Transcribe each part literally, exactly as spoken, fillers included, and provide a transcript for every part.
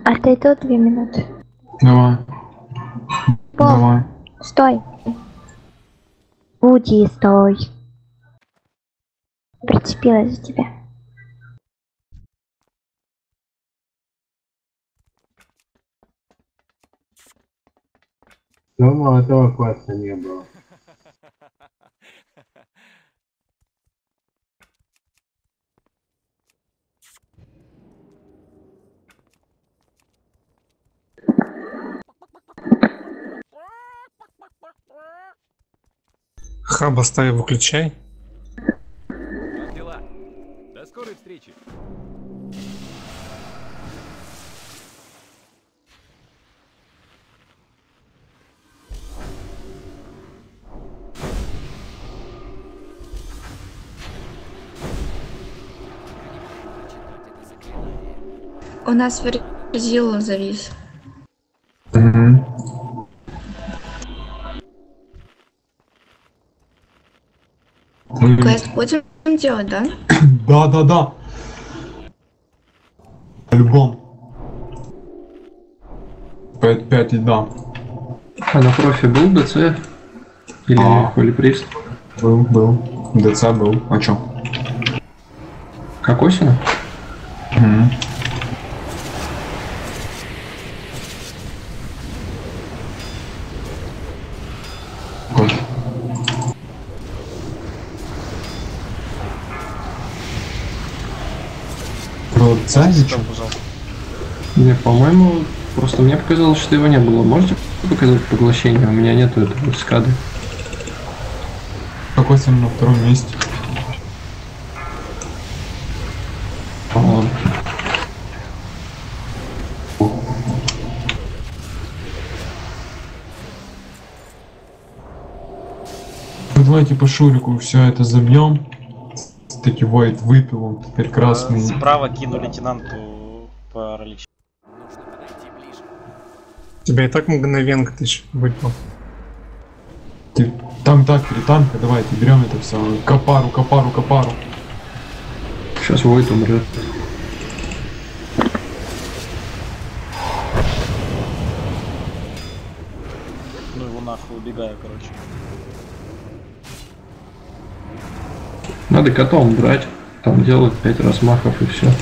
Отойду две минуты. Давай. Пол. Давай. Стой. Уйди, стой. Прицепилась за тебя. Дома этого класса не было. Хаба ставь, выключай. Как дела? До скорой встречи. У нас Верзила завис. Угу. Квест будем делать, да? Да, да, да. По-любому. пять пять и да. А на профи был ДЦ? Или А. Холиприст? Был, был. ДЦ был. А чё? Как осень? Угу. Год. Про Цазича? Не, по-моему, просто мне показалось, что его не было. Можете показать поглощение? У меня нету этого скады. Какой самый на втором месте? А, ладно. Давайте по Шурику все это забьем. Таки Войд выпил, он теперь красный. Справа кину лейтенанту паралич. Тебя и так мгновенка тысяч выпал. Ты, там так, три танка, давайте берем это все. Копару, копару, копару. Сейчас Войд умрет. Ну его нахуй, убегаю, короче. Надо котом брать. Там делать пять размахов и все.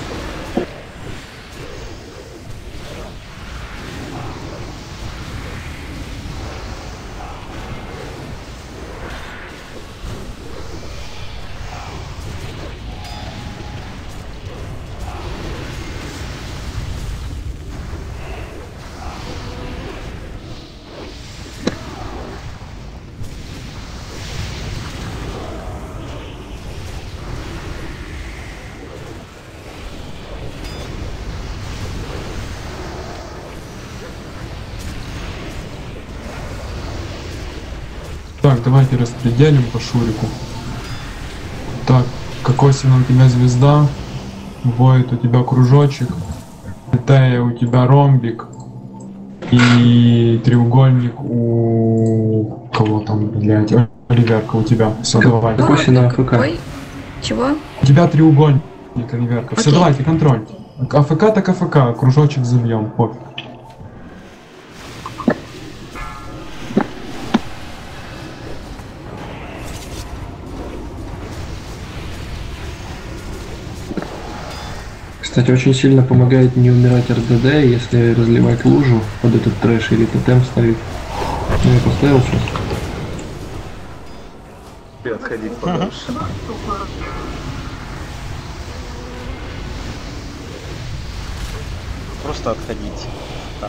Так, давайте распределим по Шурику. Так, Кокосина у тебя звезда, Войд у тебя кружочек, Тея у тебя ромбик и треугольник у кого там, блядь, Оливерка у тебя. Все, давай. Кокосина АФК. Ой, чего? У тебя треугольник, Оливерка. Все, Окей. давайте, контроль. АФК так АФК, кружочек забьем, пофиг. Кстати, очень сильно помогает не умирать РДД, если разливать лужу под этот трэш или тотем ставить. Ну, я поставил сейчас. И отходить подальше. Просто отходить. Так.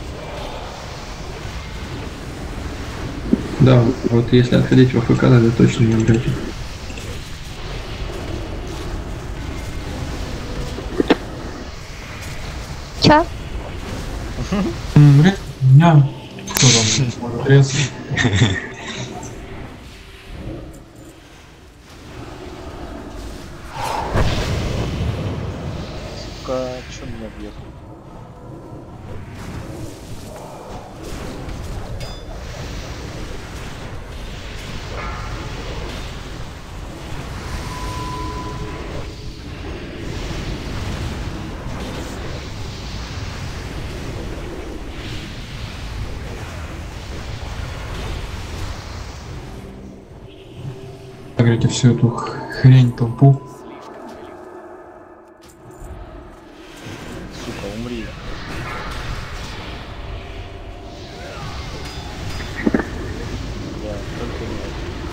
Да, вот если отходить в АФК, тогда точно не умрете. Чё? М, рез- Меня. Кто там? Может, резать? Сука, чё меня бьет? контролируете всю эту х- хрень, толпу. Сука, умри. Бля, только нет.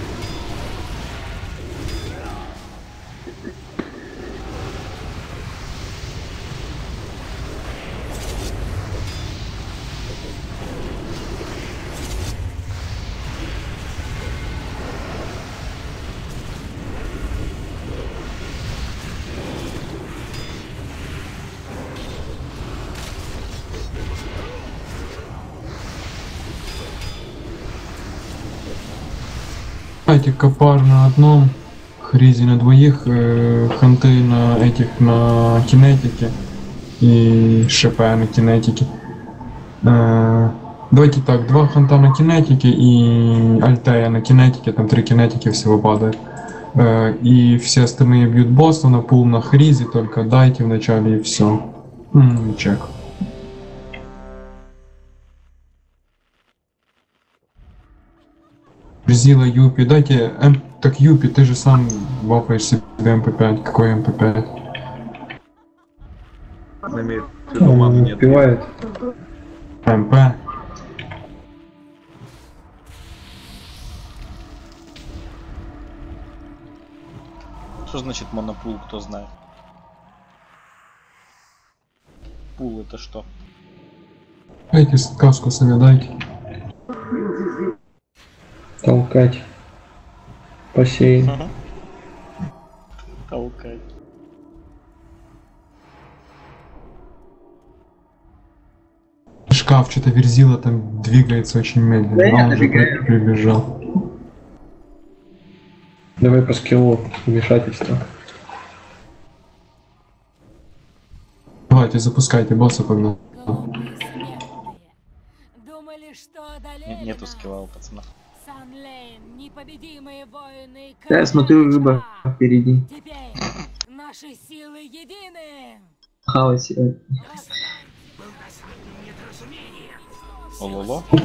Эти копар на одном, хризи на двоих, э, ханты на этих, на кинетике и ШП на кинетике. Э, давайте так, два ханта на кинетике и альтея на кинетике, там три кинетики всего падает. Э, и все остальные бьют босса на пул на хризи, только дайте вначале и все. М-м, чек. Верзила, Юпи, дайте, М... так Юпи, ты же сам вапаешь себе эм пэ пять, какой эм пэ пять? Он имеет в виду, маны Он нет. успевает. эм пэ. Что значит монопул, кто знает? Пул это что? Дайте сказку себе, дайте. Толкать. Посеять. Толкать. Шкаф, что-то Верзила там двигается очень медленно, Да, а я он уже добегаю. прибежал. Давай по скиллу вмешательство. Давайте, запускайте, босса погнал. Думали, что Н- Нету скилла у пацана. Санлейн, непобедимые воины. Да, я смотрю, рыба впереди. Теперь наши силы едины. Хавать. э, Ололо.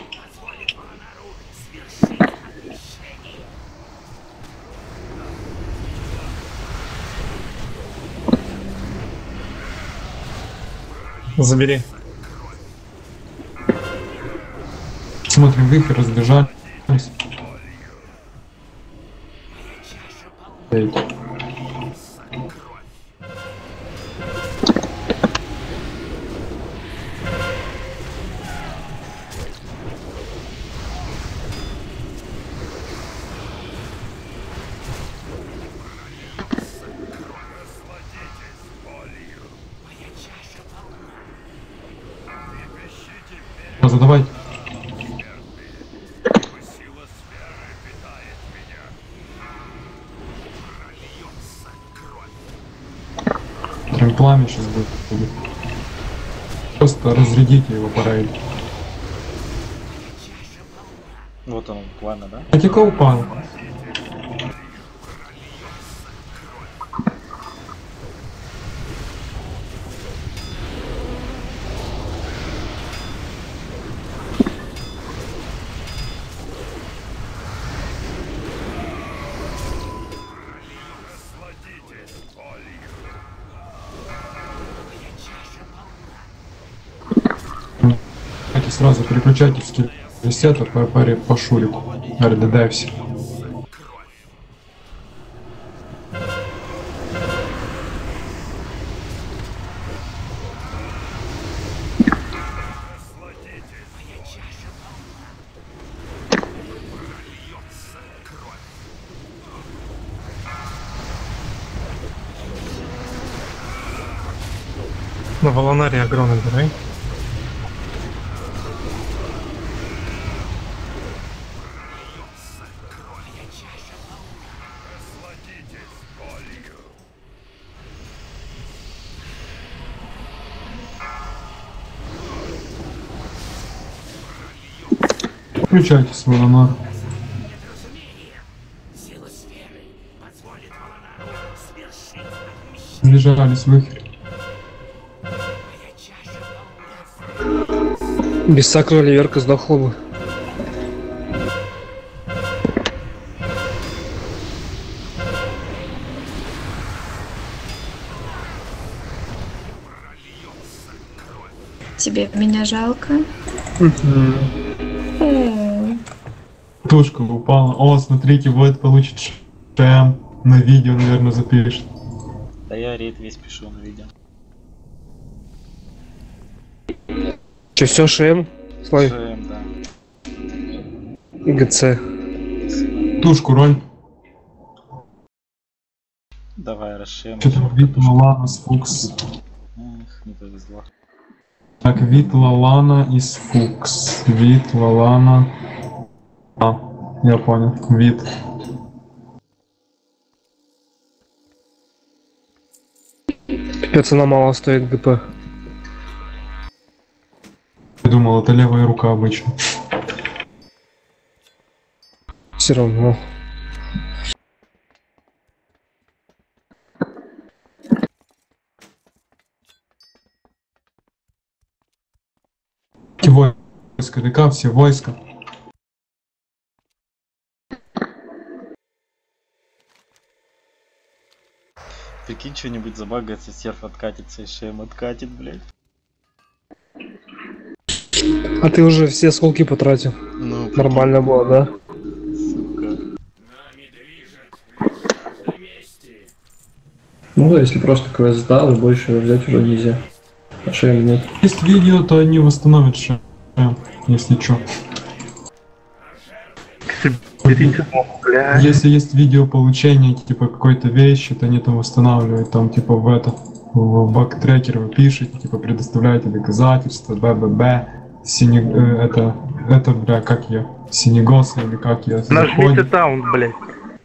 Забери. Смотрим, в их разбежались. Эй. Задавайте. Прям пламя сейчас будет. Просто разрядите его по рейду. Вот он, пламя, да? Атика упал. Давайте сразу переключайте в скилл ресета по паре по шурику. эр дэ дэ все. На Волонаре агро набирай. Включайте свой ланар. Сближались в их. Без сакра ливерка с Дахоба. Тебе меня жалко? Мгм. О, Тушка упала. О, смотрите, вот получит ШМ. На видео, наверное, запишет. Да я рейд весь пишу на видео. Че, все, ШМ? Славик? ШМ, да. ГЦ. Тушку роль. Давай, расшем. Что там, вид Лалана с Фукс. Эх, не повезло. Так, вид Лалана из Фукс. Вид Лалана. А, я понял. Вид. Пипец, она мало стоит ГП. Я думал, это левая рука обычно. Все равно. Все войска, ДК, все войска. Прикинь, что-нибудь забагается, серф откатится и ШМ откатит, блядь. А ты уже все сколки потратил? Ну, нормально было, да? Сука. Ну да, если просто квест сдал, и больше взять уже нельзя. А ШМ нет. Есть видео, то они восстановят ШМ, если чё. Если есть видео получения типа какой-то вещи, то они там восстанавливают, там типа в это, в бактрекер вы пишете, типа предоставляете доказательства, б-б-б, сине, э, это, это, бля, как я, синегос или как я. Нажмите таунт, блядь.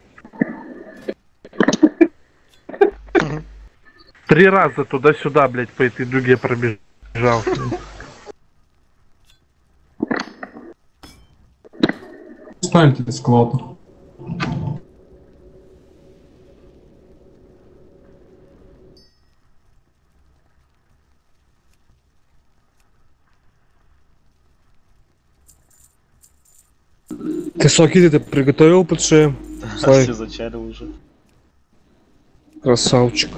Три раза туда-сюда, блядь, по этой дуге пробежал. Ставьте склад. Ты соки ты приготовил под ШМ? Да, все зачарил уже. Красавчик.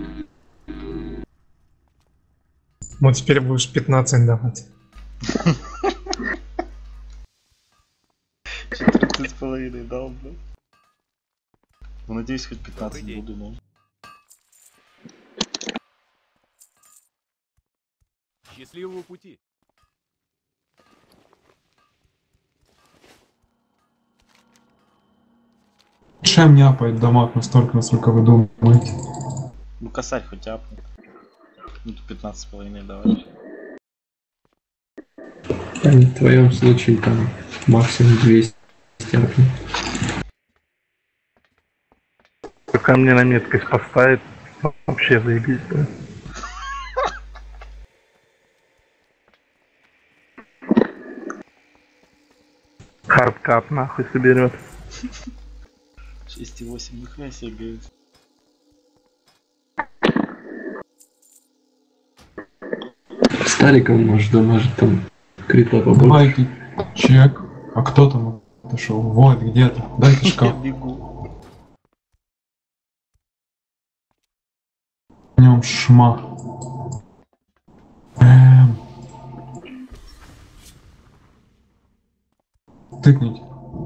Вот теперь будешь пятнадцать давать. четырнадцать с половиной дал, блядь. Ну, надеюсь, хоть пятнадцать буду, но... Счастливого пути. ШМ не апает дамаг настолько, насколько вы думаете. Ну, косарь хоть апнет. Ну, тут пятнадцать с половиной давай. А не в твоем случае там максимум двести апнет. Пока мне на меткость поставит, вообще заебись, да. Хардкап нахуй соберет. шесть и восемь, нихуя себе, говорит. Стариком может, да, может там крита побольше. Давайте чек. А кто там отошел? Вот где-то. Дайте шкаф. Я бегу. В нем шма. Эм. Тыкните.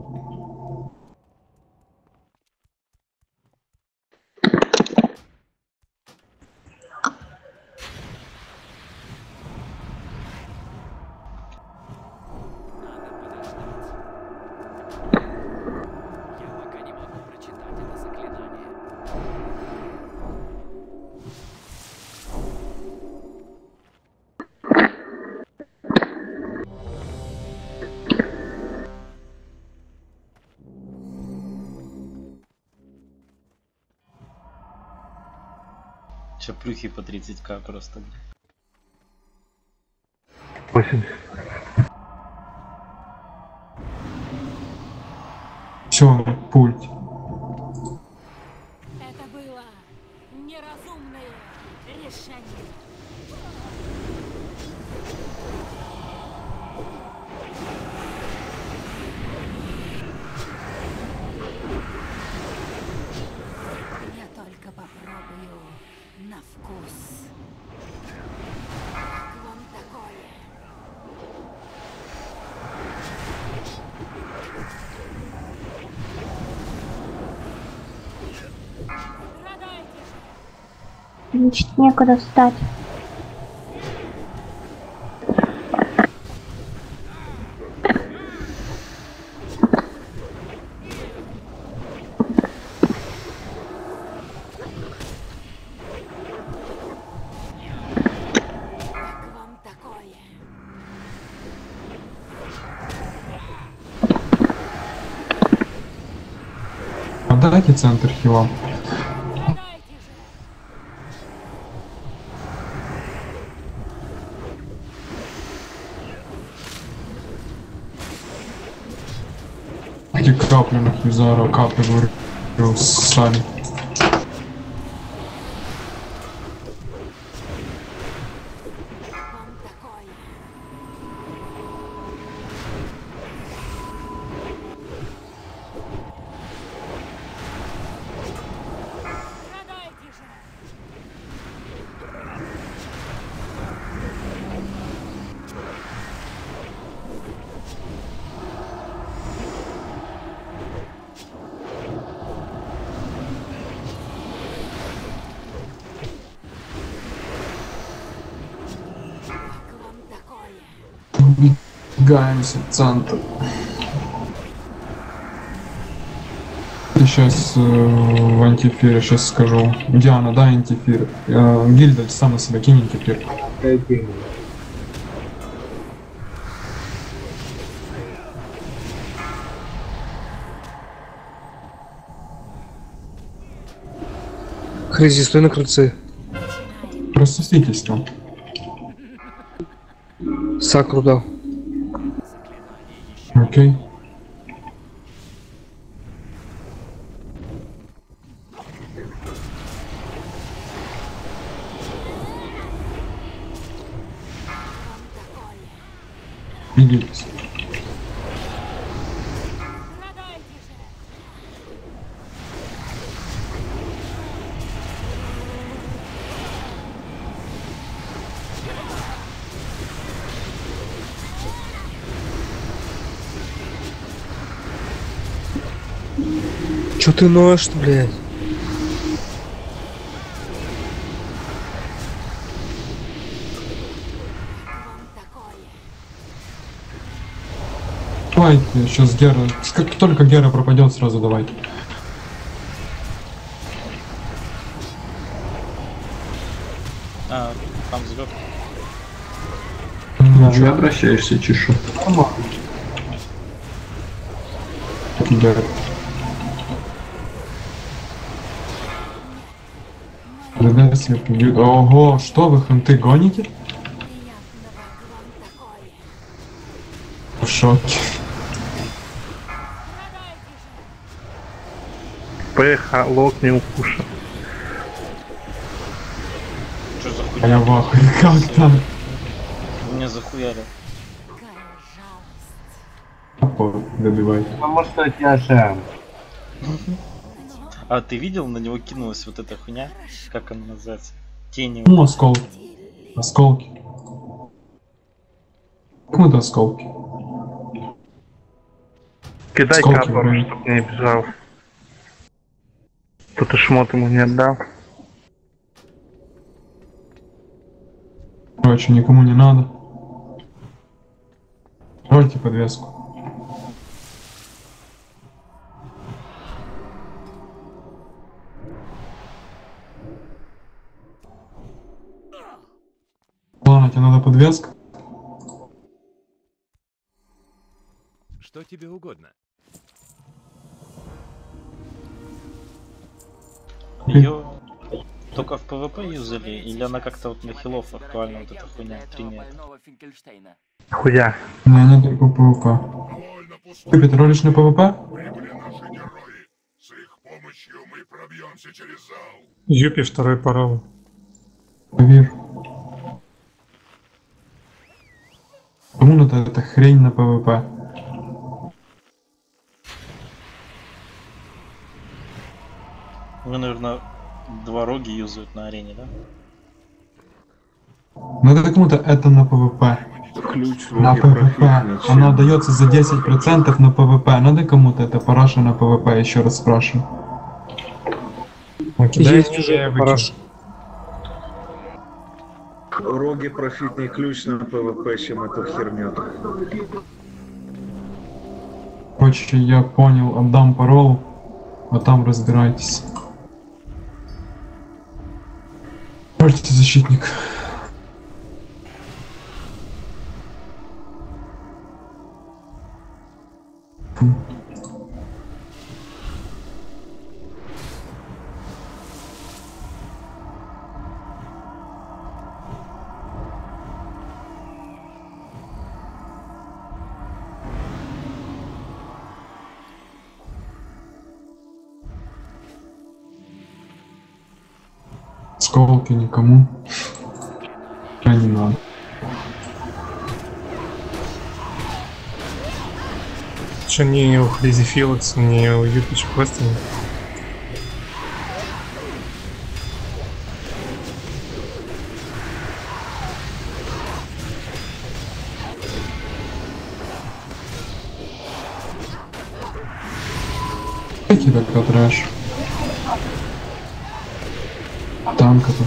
Чаплюхи по тридцать ка просто, блядь. восемьдесят. Все, пульт. Это было неразумное решение. Я только попробую на вкус. Как вам такое? значит некуда встать. Отдайте центр хила. Эти капли на Хизара, капли говорю, ссали. Убегаемся в центр. Сейчас э, в антифире, сейчас скажу. Диана, дай антифир. Э, Гильда, сам на себя кинь антифир. Хризи, стой на крыльце. Рассоситесь там. Сакру дал. Окей. Видитесь. Чё ты ноешь, блядь? Давайте, сейчас Гера. Как только Гера пропадет, сразу давайте. А, там взлет. Ну, что обращаешься, чешу? Гера. Да, сверху. Ого, что вы ханты гоните? В шоке. Пеха, лок не укуша. Что за А хуйня? я в ахуе, как там? Меня захуяли. О, добивай. Потому что у тебя шам. А ты видел, на него кинулась вот эта хуйня? Как она называется? Тени. Ну, осколки. Осколки. Как это осколки? Кидай Сколько капор, времени? чтоб не бежал. Тут и шмот ему не отдал. Короче, никому не надо. Рольте подвеску. Ладно, тебе надо подвеска. Что тебе угодно? Ее только в ПВП юзали, или она как-то вот на хилов актуальна, вот эта хуйня тринет? Хуя. Не, не только ПВП. Ты петролишь на ПВП? Юпи второй парол. Поверь. Кому надо эта хрень на ПВП? Вы, наверное, два роги юзают на арене, да? Надо кому-то это на ПВП. Ключ На ПВП. Она дается за десять процентов на ПВП. Надо кому-то это параша на ПВП, еще раз спрашиваю. Кидай Есть мне, уже я выкину. параш. Роги профитный ключ на ПВП, чем эту херню. Короче, я понял, отдам парол, а там разбирайтесь. Можете, защитник. Сколки никому. А не надо. Что ни у Хризи Филокс, ни у Юпич просто нет. Какие так трэш? Танка-то.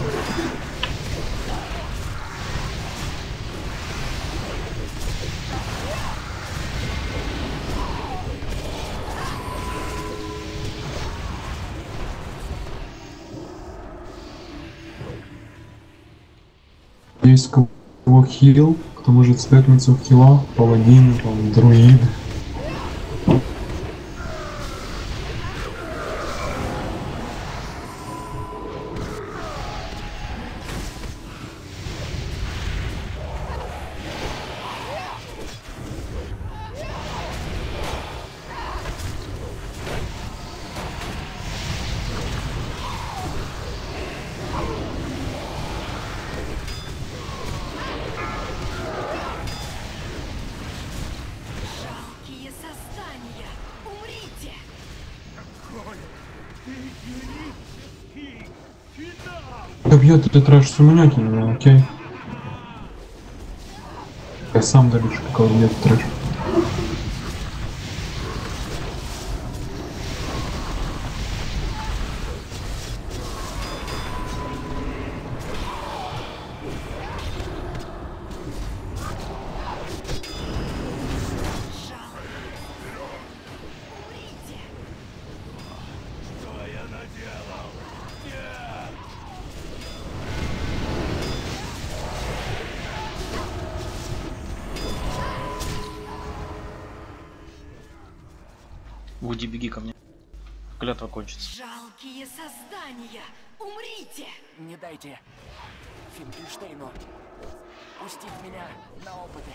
Есть кого хил, кто может степнуться в хила, паладины, там, друиды. Да бьет ты трэш сумнёте меня, окей? Я сам добьюсь, какого бьет трэш. Вуди, беги ко мне. Клятва кончится. Жалкие создания! Умрите! Не дайте Финкельштейну пустить меня на опыты.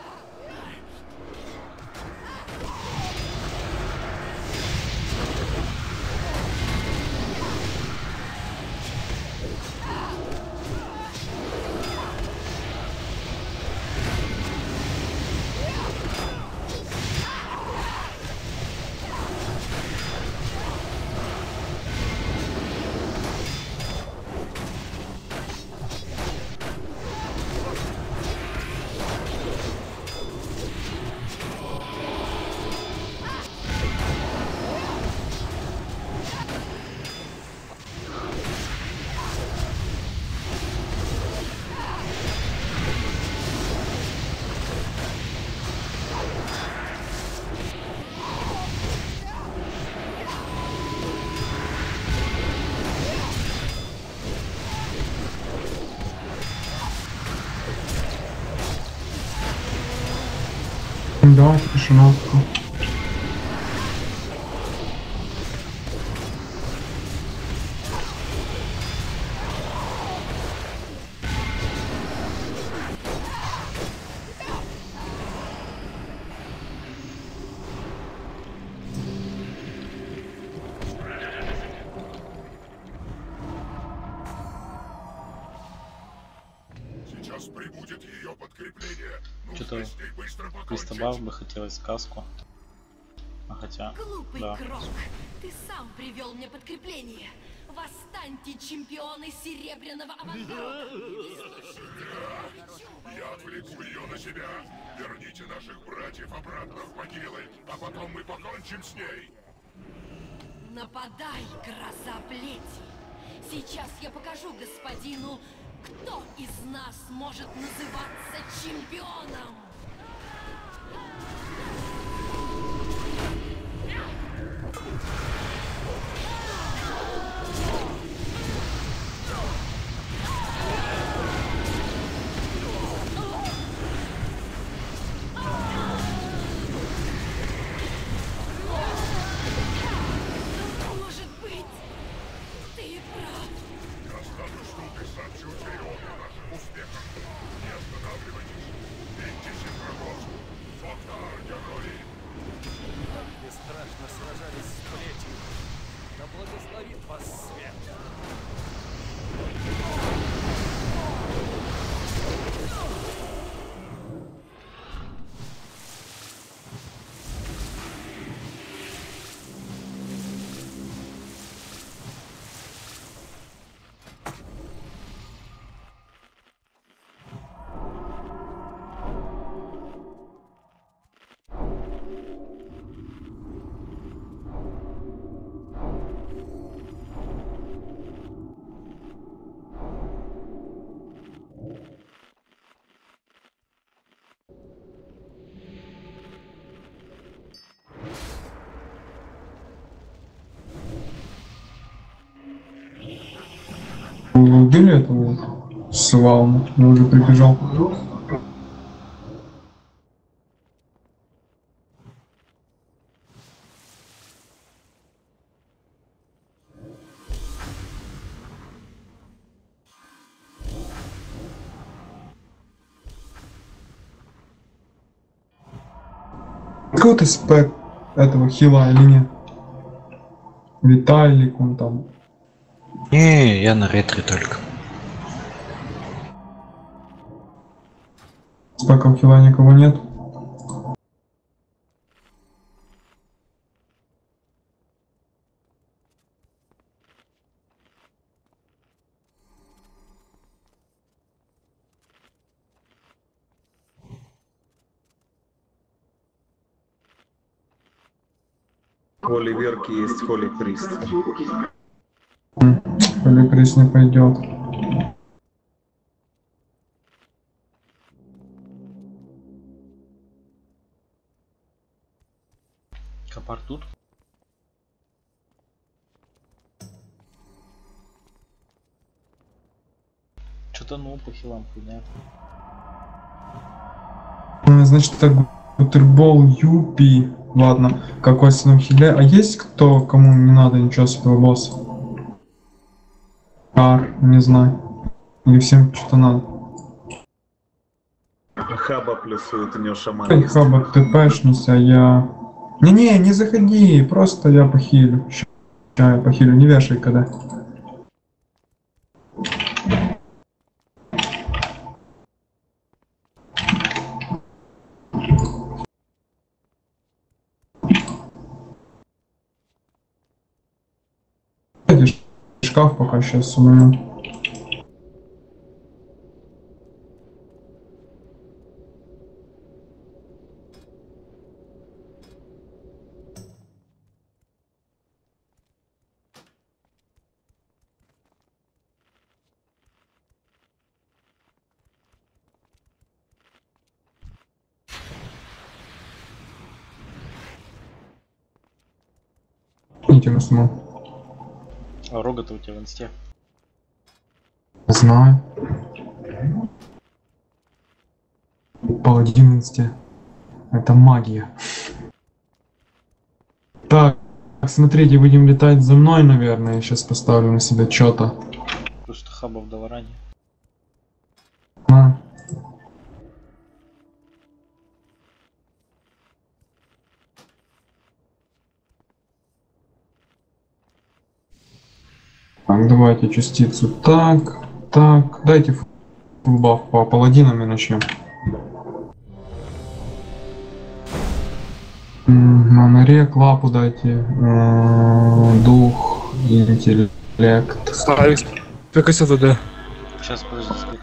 Да, тишина. Сейчас прибудет ее подкрепление. Что-то Кристобав бы хотелось сказку. А хотя, Глупый да. Крок, ты сам привел мне подкрепление. Восстаньте, чемпионы Серебряного Авангарда! Я отвлеку ее на себя. Верните наших братьев обратно в могилы, а потом мы покончим с ней. Нападай, гроза плети! Сейчас я покажу господину Кто из нас может называться чемпионом? Может быть, ты прав. Достаточно уписать всю теорию наших успехов. Не останавливайтесь. Бейтесь врагов. Фактор, герои. Бесстрашно сражались с плетью. Да благословит вас свет. Вы убили этого Свалма? Я уже прибежал. Какой ты спек этого хила или нет? Виталик он там. Не, я на ретре только. Спеков хила никого нет. Холи Верки есть Холи Прист. Холи Прист не пойдет. Копар тут? Что-то ну по хилам хуйня. Значит, это бутербол Юпи. Ладно, как в основном хиле. А есть кто, кому не надо ничего с этого босса? Ар, не знаю. Или всем что-то надо. Хаба плюсует, у него шаман Эй, есть. Хаба, ты пэшнись, а я... Не-не, не заходи, просто я похилю. Ща я похилю, не вешай когда. Шкаф пока сейчас сумею. Интересно. А рога-то у тебя в инсте. Знаю. Паладин в инсте. Это магия. Так, смотрите, будем летать за мной, наверное. Я сейчас поставлю на себя что-то. Потому что хаба в Даларане. А. Так, давайте частицу. Так, так. Дайте фулбаф по паладинам и начнем. На норе клапу дайте. Дух, интеллект. Ставить. Прикося ВД. Сейчас, подожди, скликнусь.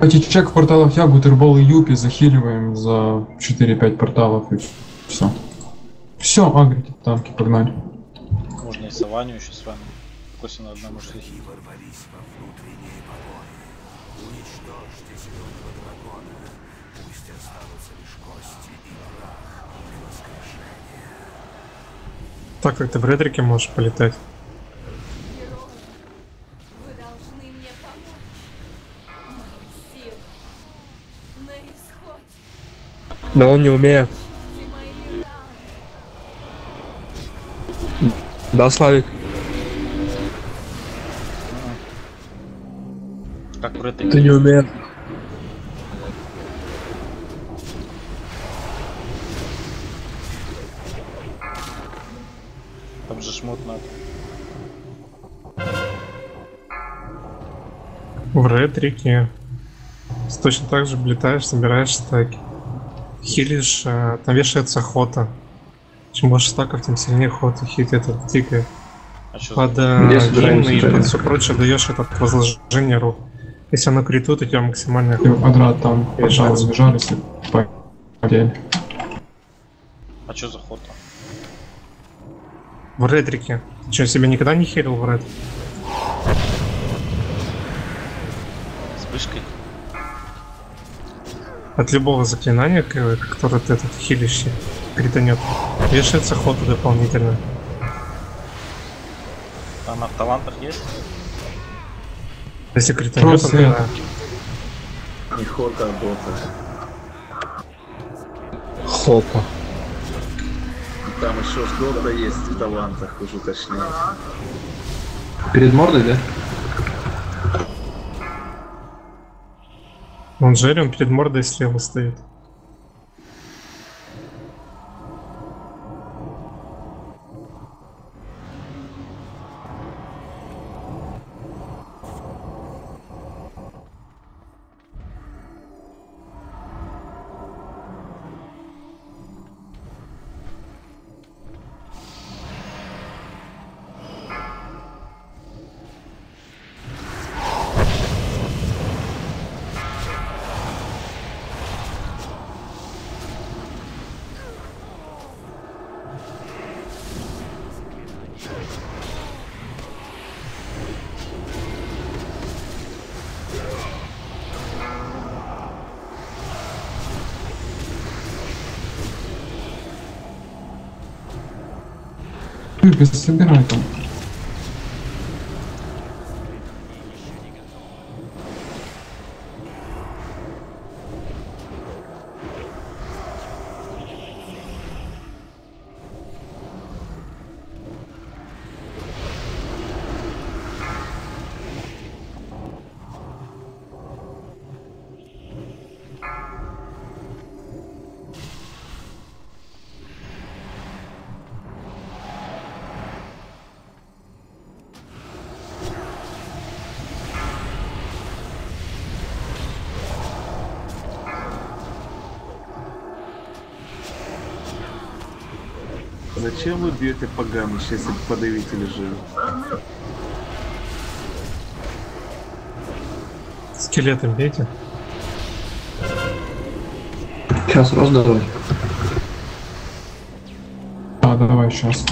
Эти чек в порталах я, Бутербол и Юпи захиливаем за четыре-пять порталов и все. Все, агрите танки, погнали. Можно и Саванию еще с вами. Коси на одному шли. Так как ты в ретрике можешь полетать. Вы должны мне помочь. Мои силы на исходе. Да он не умеет. И мои раны. Да, Славик? Как в ретрике. Ты не умеешь. Там же шмот надо. В ретрике. Точно так же влетаешь, собираешь стаки. Хилишь, э, там вешается охота. Чем больше стаков, тем сильнее охота хит этот тикает. А что Под за- Где э, собираемся гимн и играть? под все прочее даешь этот возложение рук. Если оно критут, у тебя максимальная И в квадрат там портал забежались и потеряли. А что за охота? В ретрике. Ты что, себя никогда не хилил в ред? Вспышкой? От любого заклинания, к- которое ты этот хилищий кританет, вешается охота дополнительно. Она в талантах есть? Если кританет, то Просто да. Не хота, а дота. Хопа. Там еще что-то есть в талантах, уже точнее. Перед мордой, да? Он Джерри, он перед мордой слева стоит. Юпи, собирай там. Зачем вы бьете по гаммище, если подавитель жив? Скелетом бейте. Сейчас раздавай. А, давай сейчас.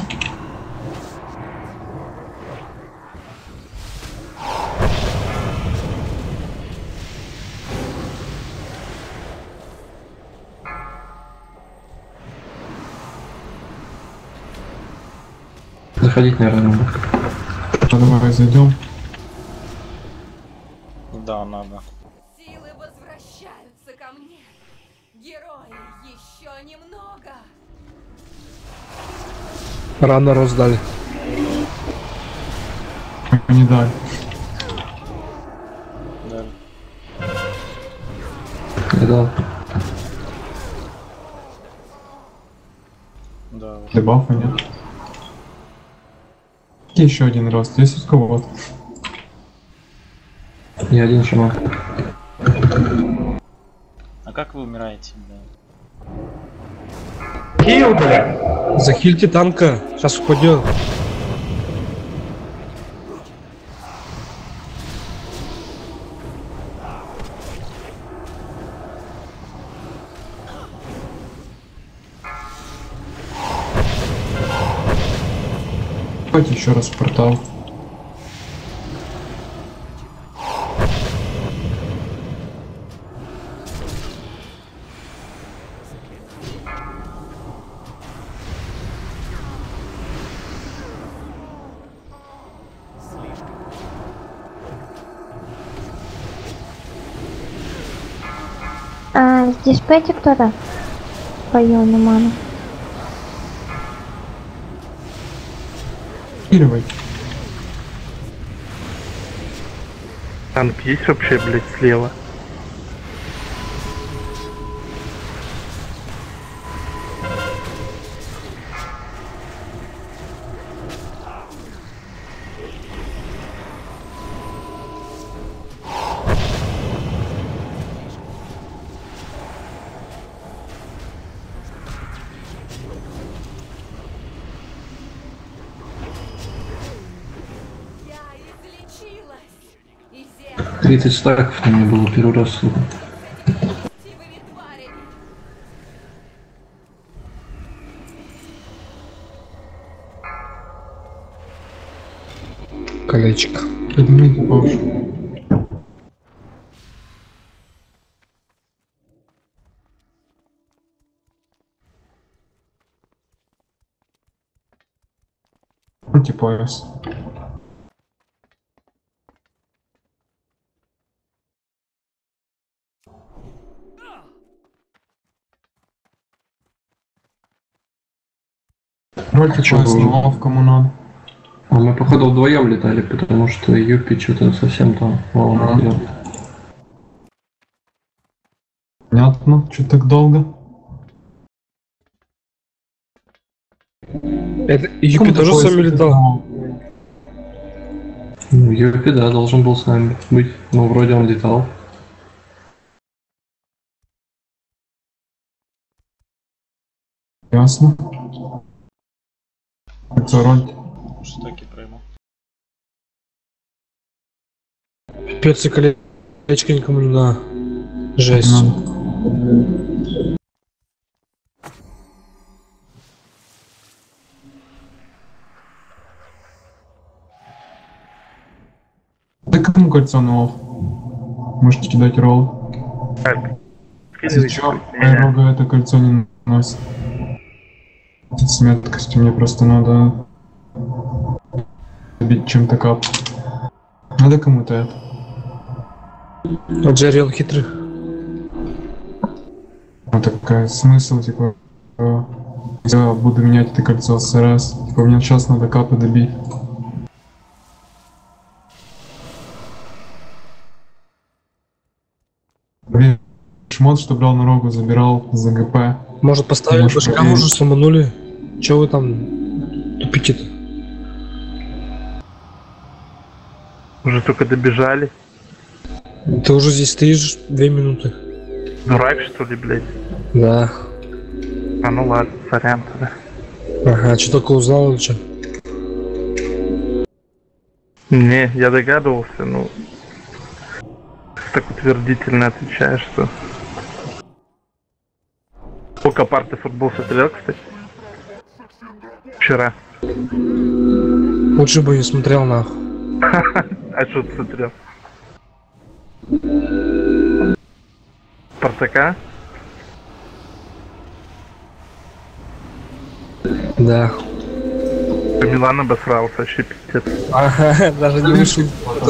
Заходить, наверное, надо. А, давай зайдем. Да, надо. Силы возвращаются ко мне. Герои, еще немного. Рано раздали. Не дай. Да. Не дал. Да. Дебафа нет. Еще один раз. Здесь у кого-то. Не один чумак. А как вы умираете, да? Хил, бля! Захильте танка, сейчас упадет. еще раз в портал. А, здесь пойти кто-то? Пою на ману. Киривай. Танк есть вообще, блядь, слева? тридцать стаков у меня было первый раз. Колечко. Поднимите пауш. Антипояс. Рольте Чё пояс было? на лов, кому надо. А мы походу вдвоем летали, потому что Юпи что-то совсем там мало Ага. наделал. Понятно, что так долго? Это Юпи Кому тоже такое с вами летал? Ну, Юпи, да, должен был с нами быть. Ну, вроде он летал. Ясно. Это рольте. Штуки пройму. Пипец, и колечко никому не на. Жесть. Ну. Да кому кольцо на лов? Можете кидать ролл. Если чё, Айрога это кольцо не носит. С меткостью мне просто надо бить чем-то кап. Надо кому-то это. А Джерри он хитрый. Вот такой смысл, типа, э, я буду менять это кольцо с раз. Типа, мне сейчас надо капы добить. Блин, шмот, что брал на рогу, забирал за ГП. Может поставили Может, башка, и- уже сломанули? Че вы там тупите-то? Уже только добежали. Ты уже здесь стоишь две минуты. Дурак, что ли, блядь? Да. А ну ладно, сорян тогда. Ага, что только узнал или что? Не, я догадывался, ну... Так утвердительно отвечаешь, что... Сколько пар ты в футбол смотрел, кстати? Вчера. Лучше бы не смотрел нахуй. А что ты смотрел? Спартака? Да. Милан обосрался, вообще пиздец. Ага, даже не вышел.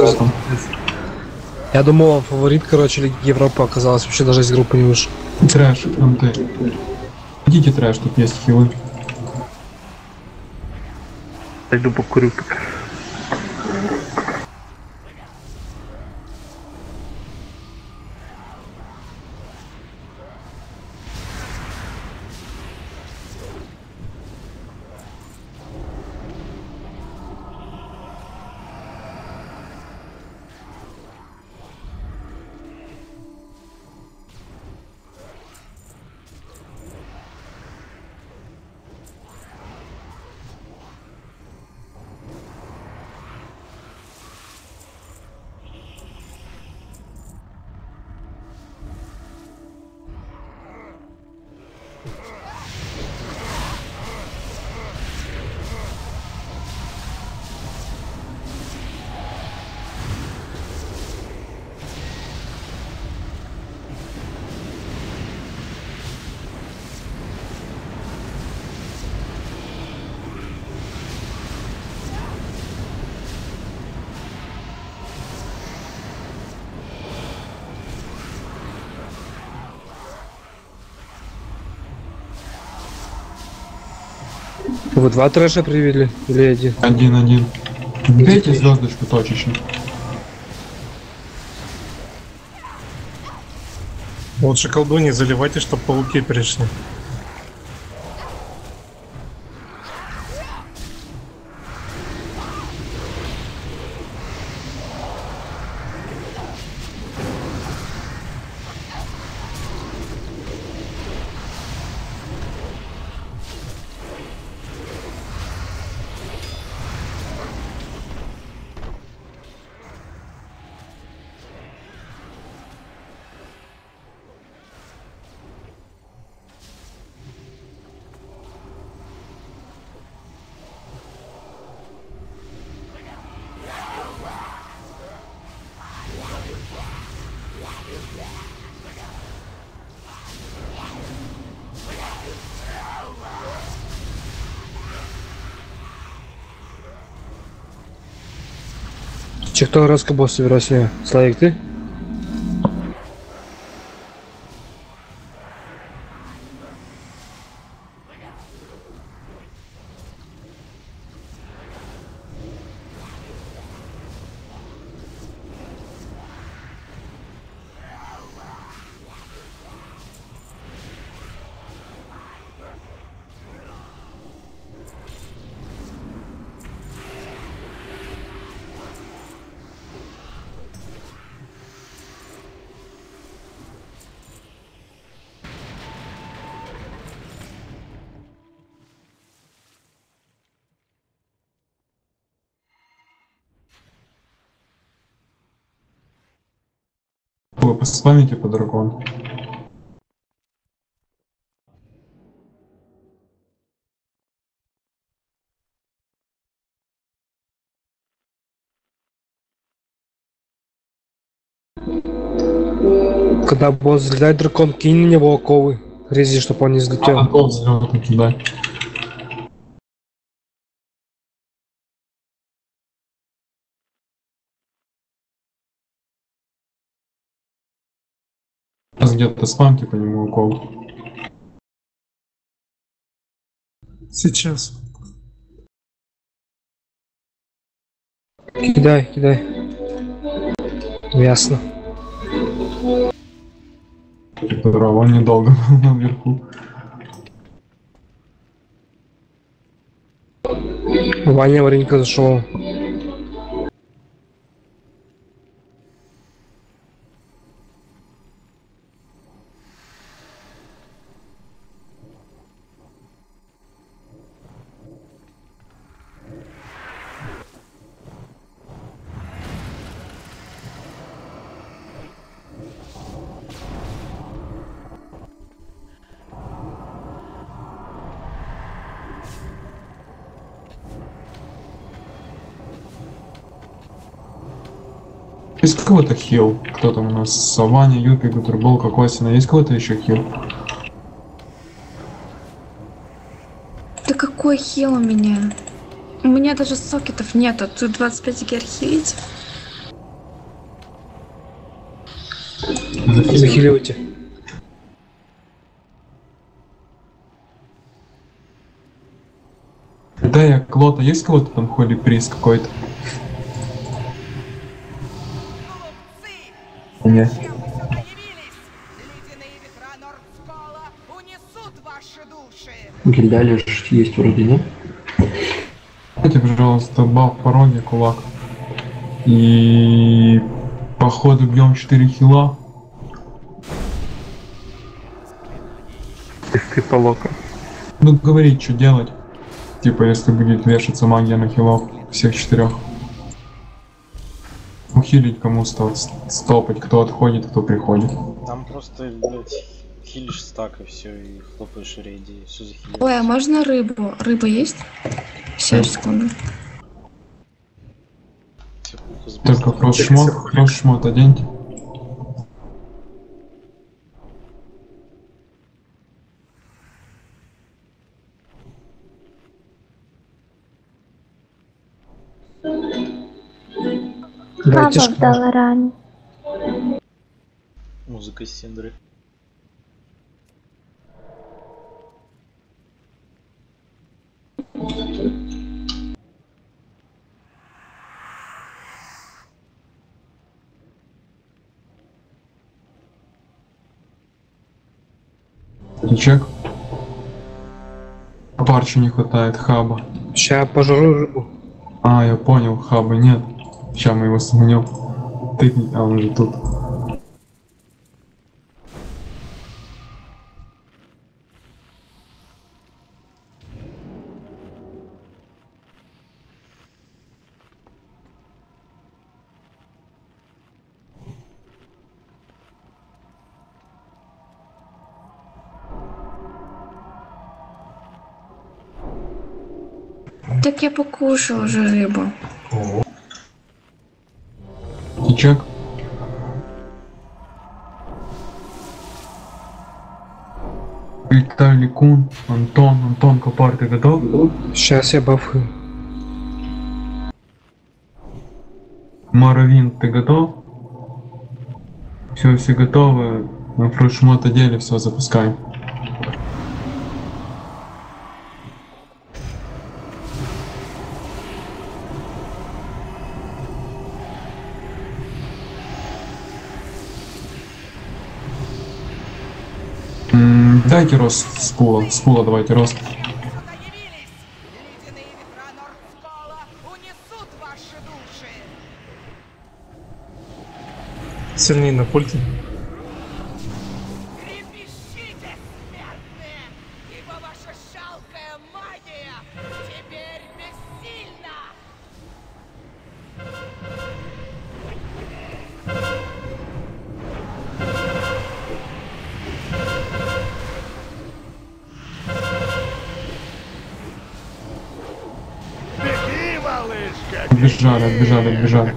Я думал, он фаворит, короче, Лиги Европы оказалось. Вообще даже из группы не вышел. Трэш, там ты. Идите трэш, тут есть хилы. Пойду покурю пока. Вы два трэша привели? Или один? Один-один. Бейте звездочку точечно. Лучше колдуньи заливайте, чтобы пауки пришли. Че, кто раскобол собирался? Славик, ты? Вы поспамите по дракону. Когда босс взлетает дракон, кинь на него оковы. Рези, чтобы он не взлетел. А, оков взлётный кидай. Сейчас где-то спамьте по нему укол. Сейчас. Кидай, кидай. Ясно. Здорово, он недолго был наверху. Ваня маленько зашел. Есть кого-то хил? Кто там у нас? Саваня, Юпи, Гутербол, Кокосина. Есть кого-то еще хил? Да какой хил у меня? У меня даже сокетов нету. Тут двадцать пять гер хилить. Захиливайте. Да, я Клота, есть кого-то там холи приз какой-то? Нет. Гильдалиш есть вроде, да? Дайте, пожалуйста, баф пороги, кулак. И походу бьем четыре хила. Если полока. Ну, говорить, что делать. Типа, если будет вешаться магия на хилов всех четырех. Ухилить кому стал, стопать, кто отходит, кто приходит. Там просто, блядь, хилишь стак и все, и хлопаешь рейди, все захилишь. Ой, а можно рыбу? Рыба есть? Сейчас, секунду. Только кросс-шмот, кросс-шмот оденьте. Слава в Даларане. Музыка Синдры. Чек. Парчи не хватает, хаба. Ща пожру рыбу. А, я понял, хаба нет. Сейчас мы его согнем. Тыкни, а он же тут. Так я покушал уже рыбу. Чек. Виталий Кун, Антон, Антон Копар, ты готов? Сейчас я бафаю. Маравин, ты готов? Все, все готовы. На фрушмот отделе все запускаем. Дайте рост с пула, с пула давайте рост. Сильнее на пульте. Отбежали, отбежали, отбежали.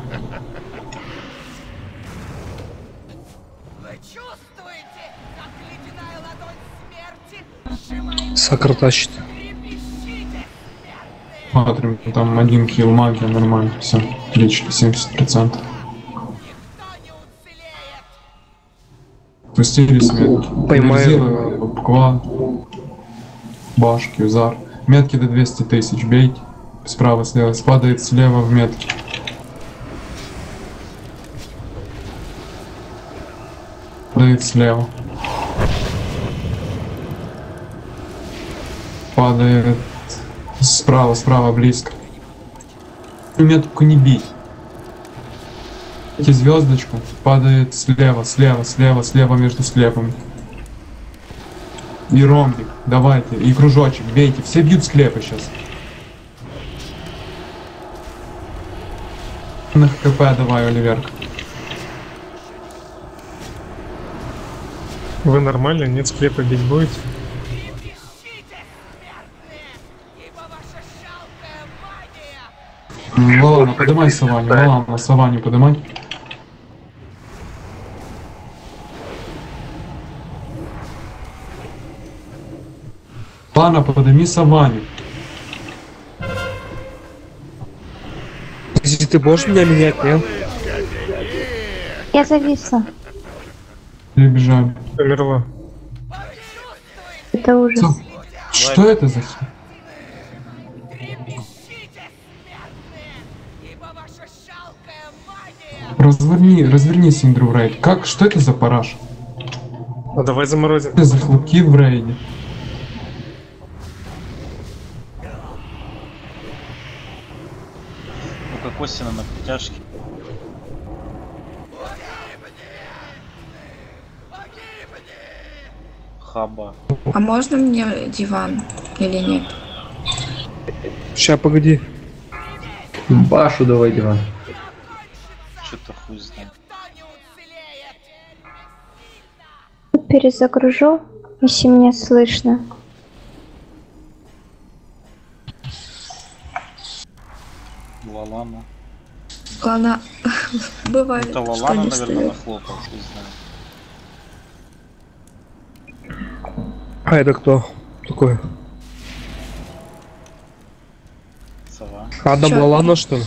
Сакр тащит. Смотрим, там один килл магия, нормально, все, отлично, семьдесят процентов. Пустились метки. Поймаю. Попква, башки, узар. Метки до двухсот тысяч, бейте. Справа, слева, падает слева в метки. Падает слева. Падает справа, справа, близко. Метку не бить. Эти звездочку падает слева, слева, слева, слева между склепами. И ромбик, давайте, и кружочек, бейте, все бьют склепы сейчас. На ХКП давай, Оливерка. Вы нормально? Нет, склепа бить будете? Лалана, подымай Саваню, Лалана, Саваню подымай. Лана, подыми Саваню. Если ты можешь меня менять, нет? Я зависла. Перебежали. Умерла. Это ужас. Что, что это за хи? Разверни, разверни Синдру в рейд. Как, что это за параш? А давай заморозим. Что это за хлопки в рейде? Ну как Осина на притяжке. Хаба. А можно мне диван или нет? Ща, погоди. Башу давай, диван. Что-то хуй знает. Перезагружу, если меня слышно. Лалана. Ладно, бывает. Это что Лалана, не наверное, встает. нахлопал, хуй знает. А это кто такой? Сова. Адам Чё? Лалана, что ли?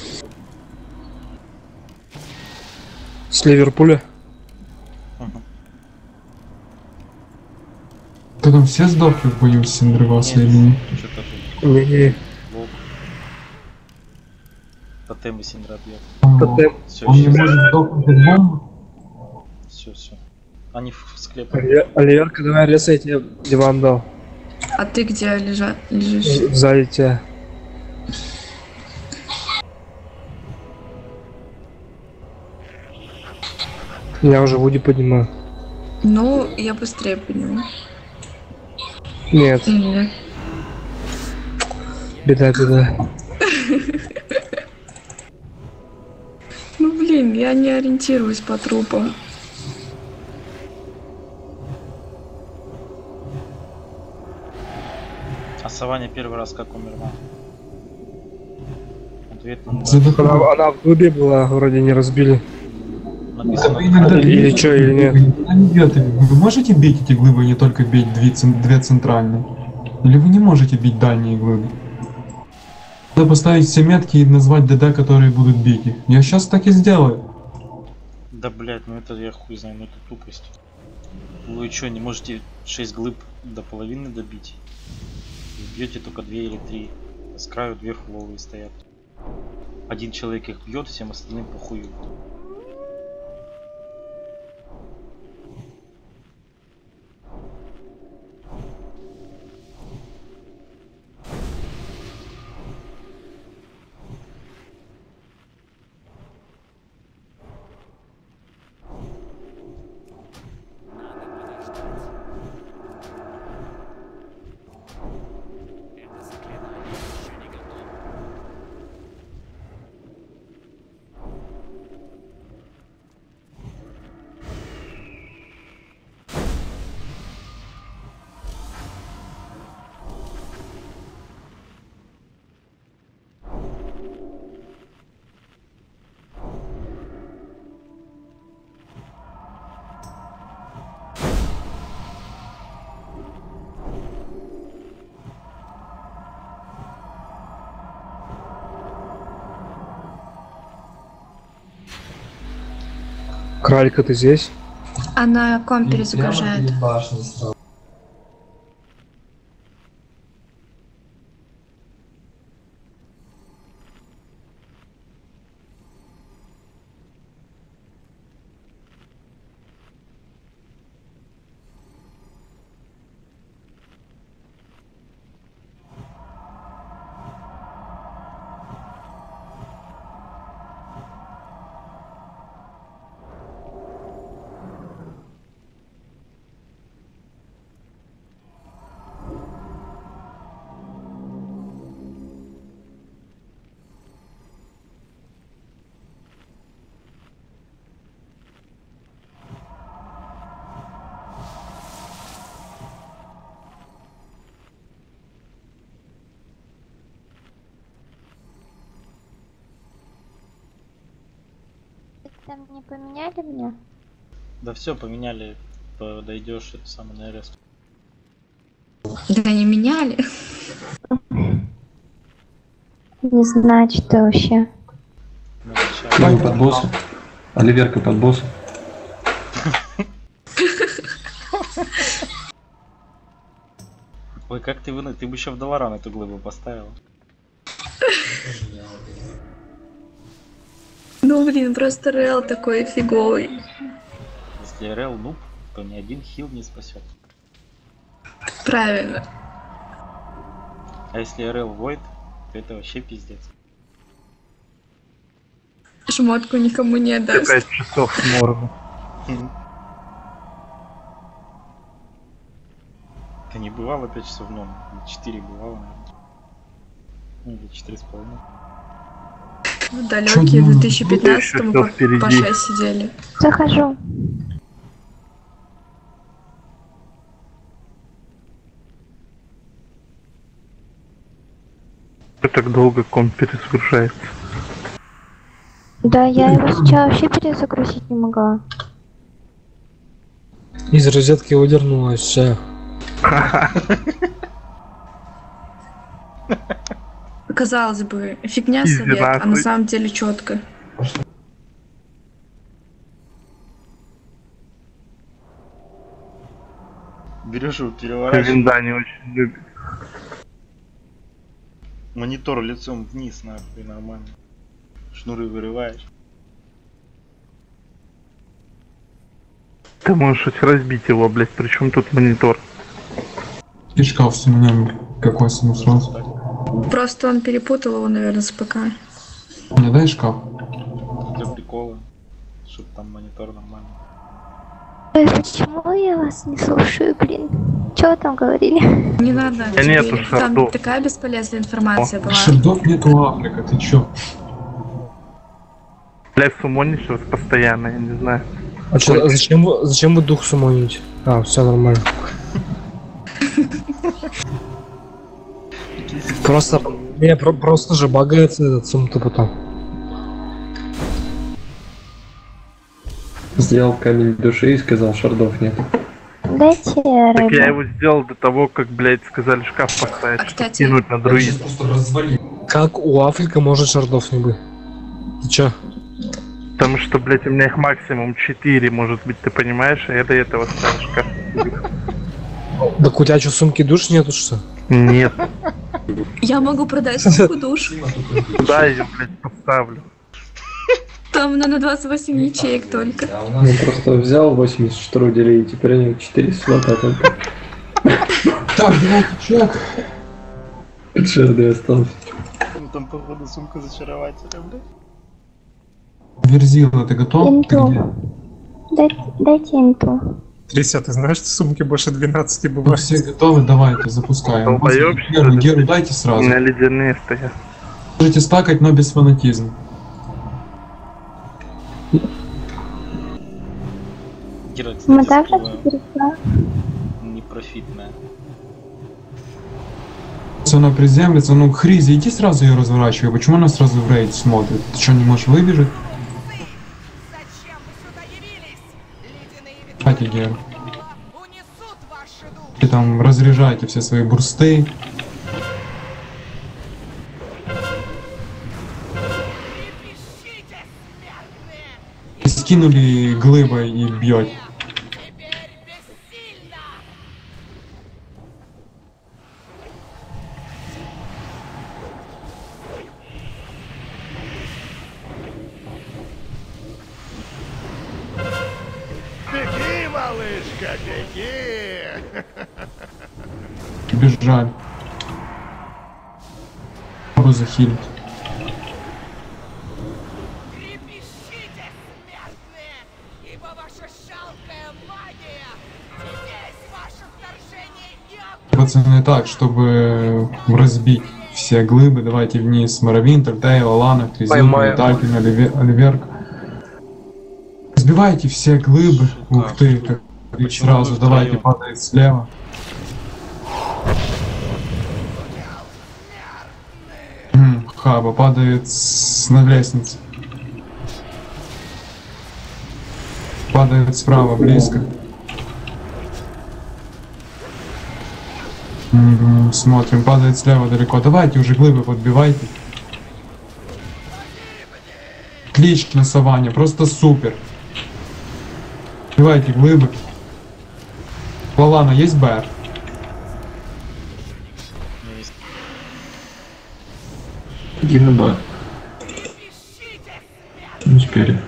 С Ливерпуля? Кто там все сдохли в бою с Синдрой Васа или нет? Что-то тут. Не-не. Тотем и Синдра бьет. Он, Все, он не может сдохнуть от бомбы. Все, все. Они в склеп. Оливерка, давай резай, я тебе диван дал. А ты где лежа... лежишь? Сзади тебя. Я уже Вуди поднимаю. Ну, я быстрее подниму. Нет. Или нет? Беда, беда. Ну блин, я не ориентируюсь по трупам. А Саваня первый раз как умерла? Ответ на Она, она в глубе была, вроде не разбили. написано. Или что, или нет? Она не бьет. Вы можете бить эти глыбы, не только бить две, цен- две центральные? Или вы не можете бить дальние глыбы? Надо поставить все метки и назвать ДД, которые будут бить их. Я сейчас так и сделаю. Да блять, ну это я хуй знаю, ну это тупость. Вы что, не можете шесть глыб до половины добить? Бьете только две или три. С краю две фуловые стоят. Один человек их бьет, всем остальным похую. Кралика, ты здесь? Она ком перезагружает. Там не поменяли меня? Да все, поменяли. Подойдешь, это самое на РС. Да не меняли. Не знаю, что вообще. Давай под босса. Оливерка под босса. Ой, как ты выносил? Ты бы еще в Долоран эту глыбу поставил. Ну блин, просто Рэл такой фиговый. Если РЛ нуб, то ни один хил не спасет. Правильно. А если РЛ Void, то это вообще пиздец. Шмотку никому не отдаст. пять часов в морду. Это не бывало пять часов, но четыре бывало, наверное. Ну, или четыре с половиной. В далекие в две тысячи пятнадцатом по, по шесть сидели. Захожу. Так долго комп перезагружается. Да, я его сейчас вообще перезагрузить не могла. Из розетки выдернулась, все. Казалось бы, фигня совет, а на самом деле четко. Берешь его, переворачиваешь. Винда не очень любит. Монитор лицом вниз, нахуй, нормально. Шнуры вырываешь. Ты можешь хоть разбить его, блять, причем тут монитор. И шкаф с именем какой сам сразу. Просто он перепутал его, наверное, с ПК. Мне дай шкаф. Для прикола. Чтоб там монитор нормально. Ой, почему я вас не слушаю, блин? Чё вы там говорили? Не надо. Да нету Там шардов. такая бесполезная информация была. Шардов нету Африка, ты чё? Блять, сумонишь вас постоянно, я не знаю. А чё, а зачем, вы- зачем вы дух сумоните? А, все нормально. Просто, меня про- просто же багается этот сум-то потом. Сделал камень души и сказал, шардов нет. Дайте Так я рыбу. его сделал до того, как, блять, сказали шкаф поставить, А, чтобы кстати, кинуть на друид. Как у Африка может шардов не быть? Ты чё? Потому что, блять, у меня их максимум четыре, может быть, ты понимаешь, а я до этого ставил шкаф. Так у тебя что, сумки душ нету, что? Нет. Я могу продать сумку душ. Куда я ее, блять, поставлю? Там надо двадцать восемь ячеек только. Он просто взял восемьдесят штруделей, и теперь у него четыре слота только. Так, давайте чек. Шарды осталось. Ну там, походу, сумка зачарователя, блядь. Верзила, ты готов? Ты Инту. где? Дайте, дайте инту. Трися, ты знаешь, что сумки больше двенадцати Ну, бывают? все готовы, давайте, запускаем. Долбоёб, Геру, что ли? Геру дайте У сразу. меня ледяные стоят. Можете стакать, но без фанатизма. Гера, Мы кстати, также слива перешла. непрофитная. Если она приземлится, ну Хризи, иди сразу ее разворачивай. Почему она сразу в рейд смотрит? Ты что, не можешь выбежать? Давайте, Геру. И там разряжайте все свои бурсты. Скинули глыбой и бьете. Беги, малышка, беги! Бежали. Могу захилить. Пацаны, так, чтобы разбить все глыбы, давайте вниз Моровинтер, Дейл, Лана, Кризилка, Поймаю. Талькин, Оливе- Оливерк. Разбивайте все глыбы. Ух ты, как Почему сразу, вы давайте втроём? падает слева. М, Хаба падает с... на лестнице. Падает справа, близко. Мгм, смотрим, падает слева далеко. Давайте уже глыбы подбивайте. Отлично, Саваня, просто супер. Подбивайте глыбы. Лалана, есть БР? Есть. Иди на Б. Не успели.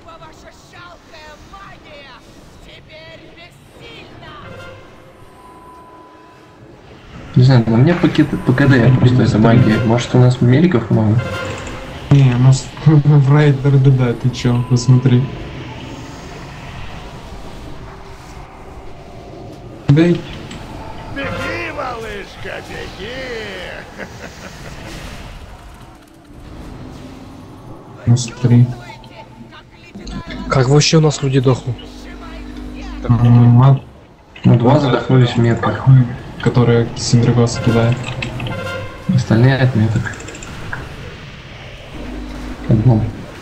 Не знаю, на мне пакет ПКД, просто это магия. Может, у нас Меликов много? Не, у нас в рейд РДД, ты чё, посмотри. Бей. Беги, малышка, беги! Ну смотри. Как вообще у нас люди дохнут? М, а- Ну, два задохнулись в метках. Которые Синдрагоса кидает. Остальные от меток. Одном.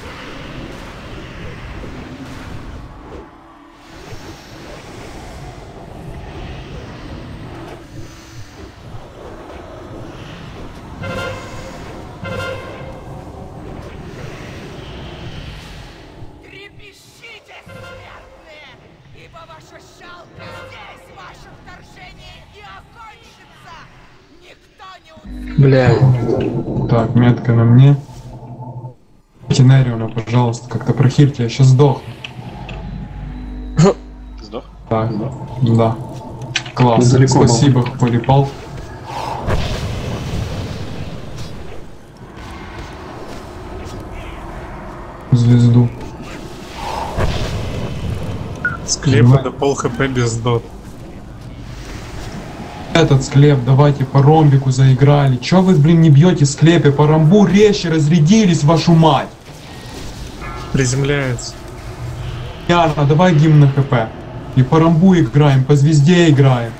Трепещите, смертные, ибо ваша шалка здесь, ваше вторжение и окончится. Никто не уцелеет. Бля. Так, метка на мне. Тенериона, пожалуйста, как-то прохильте, я сейчас сдохну. Ты сдох? Так, да. Класс, Недалеко спасибо, Полипал. Звезду. Склеп это пол хп без дот. Этот склеп, давайте по ромбику заиграли. Чё вы, блин, не бьете склепе? По ромбу резче разрядились, вашу мать! Приземляется. Яна, давай гимн на хп. И по ромбу играем, по звезде играем.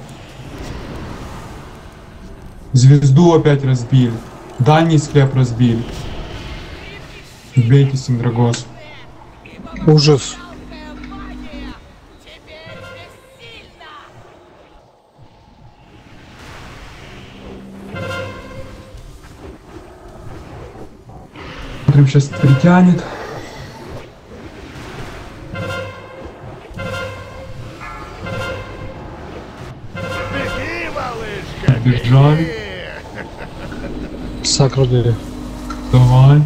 Звезду опять разбили. Дальний склеп разбили. Бейте Синдрагос. Ужас. Смотрим, сейчас притянет. Бежали. Сакрудили. Давай.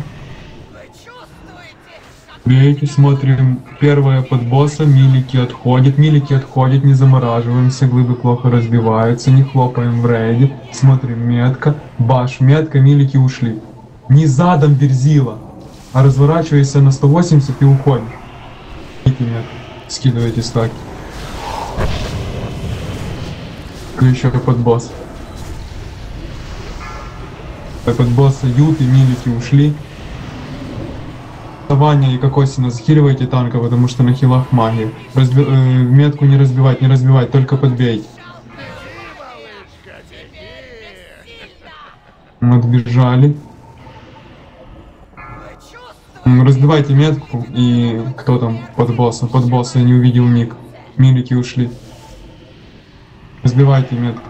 Бейте, смотрим. Первая под босса. Милики отходит. Милики отходит. Не замораживаемся. Глыбы плохо разбиваются. Не хлопаем в рейде. Смотрим метка. Баш. Метка. Милики ушли. Не задом Верзила, а разворачивайся на сто восемьдесят и уходишь. Бейте метку. Скидывайте стаки. Еще под босс. Под босса Ют и Милики ушли. Ваня и Кокосина захиливайте танка, потому что на хилах магия. Разби... Э, метку не разбивать, не разбивать, только подбейте. Отбежали. Разбивайте метку и кто там под босса? Под босса я не увидел ник. Милики ушли. Разбивайте метку.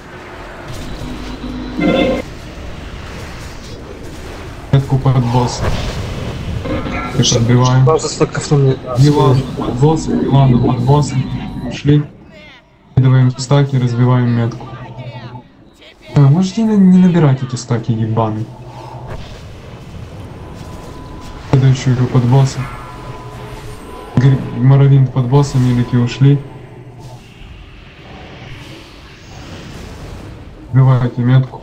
Метку под босса. Разбиваем. Диван под боссом, Диван под боссом. Ушли. Кидываем стаки, разбиваем метку. А, можете не, не набирать эти стаки ебаные. Следующую под боссом. Моровинт под боссом, Милики ушли. Разбивайте метку.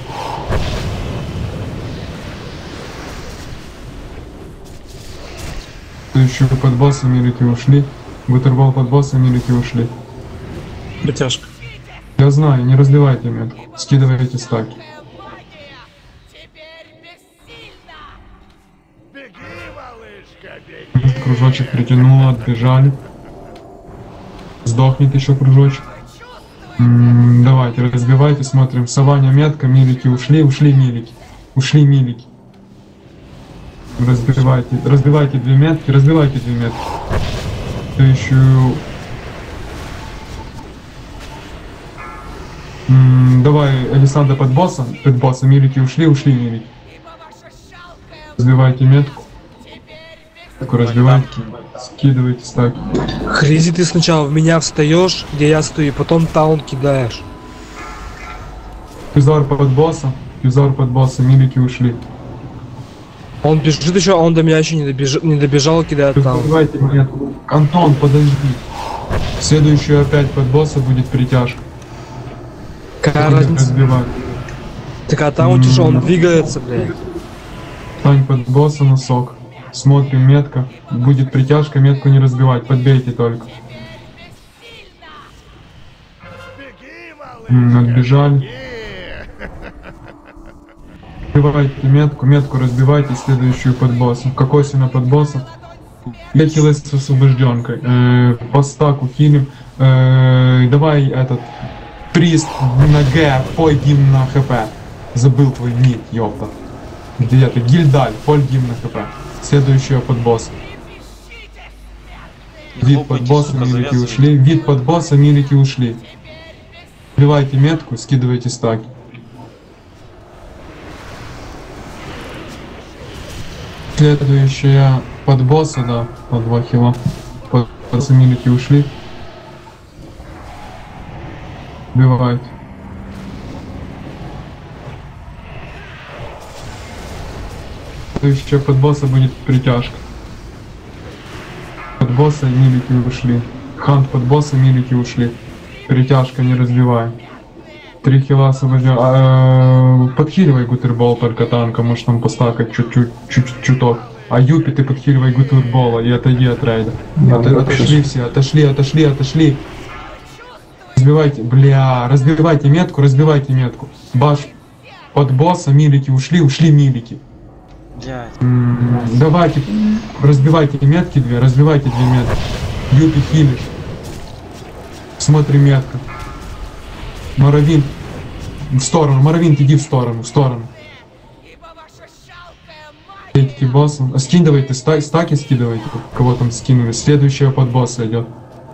Еще под боссом Милики ушли. Бутербол под боссом Милики ушли. Притяжка. Я знаю, не разливайте метку. Скидывайте стаки. Кружочек притянуло, отбежали. Сдохнет еще кружочек. М-м, давайте, разбивайте, смотрим. Саваня метка, Милики ушли, ушли Милики. Ушли Милики. Разбивайте, разбивайте две метки, разбивайте две метки. Еще... М-м, давай, Александр под боссом, под боссом, Милики ушли, ушли Милики. Разбивайте метку. Такой разбивайте, скидывайте стаки. Хризи, ты сначала в меня встаешь, где я стою, потом таун кидаешь. Юзар под боссом, Юзар под боссом, Милики ушли. Он бежит еще, а он до меня еще не добежал, не добежал, кидает таун. Разбивайте метку. Антон, подожди. Следующую опять под босса будет притяжка. Какая разница? Так а таун mm-hmm. он двигается, блядь. Стань под босса носок. Смотрим метка. Будет притяжка, метку не разбивать. Подбейте только. М-м, отбежали. Разбивайте метку, метку разбивайте, следующую под боссом. Кокосина под боссом. Я хилаюсь с освобожденкой. Э, по стаку хилим. Э, давай этот прист на Г, пой гимн на хп. Забыл твой ник, ёпта. Где это? Гильдаль, пой гимн на хп. Следующую под босс. Вид под босса, Милики ушли. Вид под босса, Милики ушли. Разбивайте метку, скидывайте стаки. Следующая под босса, да, по два хила. Под босса Милики ушли. Убивают. Следующая под босса будет притяжка. Под босса милики ушли. Хант под босса, милики ушли. Притяжка, не разбивай. Три хила освобожден. А, подхиливай гутербол только танка, может там постакать чуть-чуть, чуть-чуть, чуток. А Юпи ты подхиливай гутербола и отойди от рейда. От, отошли все, отошли, отошли, отошли. Разбивайте, бля, разбивайте метку, разбивайте метку. Баш под босса, милики ушли, ушли милики. М-м, давайте, разбивайте метки две, разбивайте две метки. Юпи хилишь. Смотри метка. Моровин. В сторону, Моровин, иди в сторону, в сторону. Эти боссы. А скидывайте, ста стаки скидывайте, кого там скинули. Следующего под босса идет.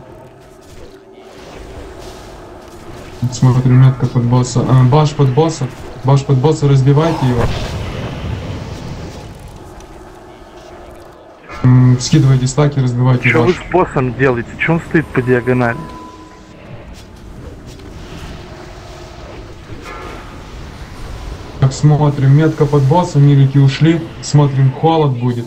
Смотрим метка под босса. А, баш под босса. Баш под босса, разбивайте его. М, скидывайте стаки, разбивайте Что вы баш. с боссом делаете? Че он стоит по диагонали? Так, смотрим, метка под босса, милики ушли. Смотрим, холод будет.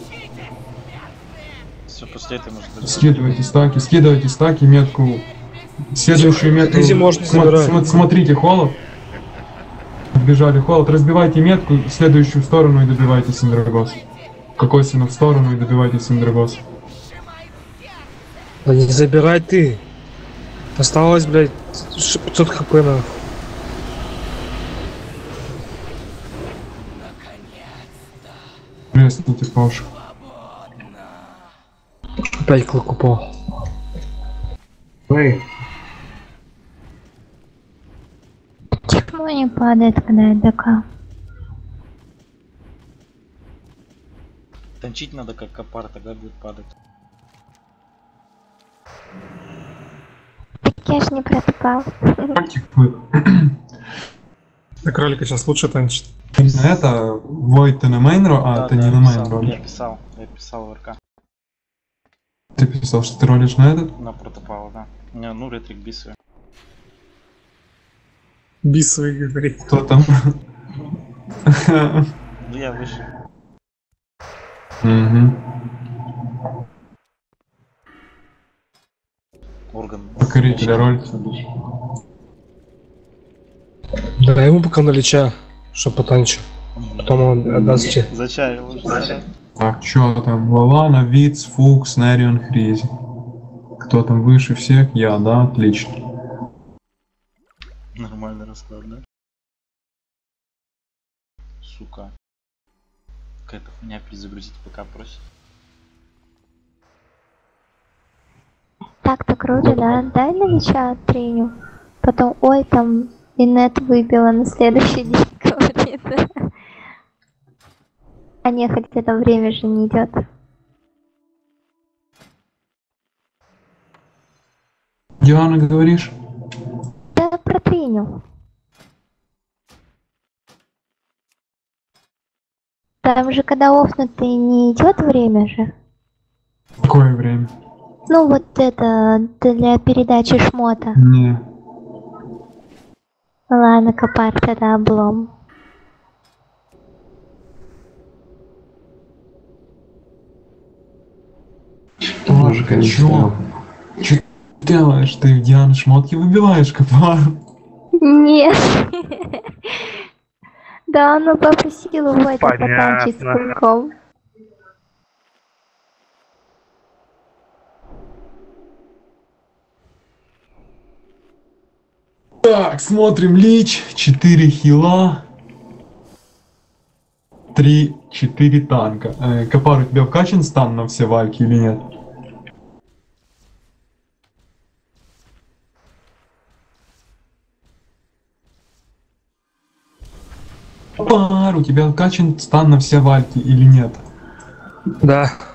Все, после этого можно... Скидывайте стаки, скидывайте стаки, метку. Следующую метку. Изи можно Смо- забирать. смо- смотрите, холод. Бежали холод, разбивайте метку, в следующую сторону и добивайте Синдрагос. Кокосина в сторону и добивайте Синдрагос. Да не забирай ты. Осталось, блядь, ш- пятьсот хп на. Ресните Паша. Опять клык упал. Эй, Почему не падает, когда я ДК? Танчить надо как копар, тогда будет падать. Так я ж не протопал. На кролика сейчас лучше танчит. Это Войт, ты на мейнро? А, Да, ты да, не я на мейн писал, ролишь. Я писал, я писал в РК. Ты писал, что ты ролишь на этот? На протопала, да. Не, ну ретрик бисовый. Бисовый говорит. Кто там? Ну я выше. Угу. Орган. Покорителя роль. Да, ему пока налеча, что потанчу. Потом он отдаст тебе. За чай, лучше за чай. Так, чё там? Лалана, Виц, Фукс, Нерион, Хризи. Кто там выше всех? Я, да? Отлично. Нормальный расклад, да? Сука. Какая-то хуйня перезагрузить ПК просит. Так-то круто, да? Дай новича треню. Потом, ой, там инет выбила на следующий день, говорит. А не, хоть это время же не идет. Диана, говоришь? Да, про треню. Там же, когда офнутый, не идет время же. Какое время? Ну вот это для передачи шмота. Не. Ладно, копар, тогда облом. тоже, конечно. Чё ты делаешь? Ты Дианы шмотки выбиваешь, копар? Нет. Да, она попросила Войта потанчить с кульком. Так, смотрим Лич, четыре хила, три, четыре танка. Э, Копар, у тебя вкачан стан на все вальки или нет? Копар, у тебя вкачан стан на все вальки или нет? Да.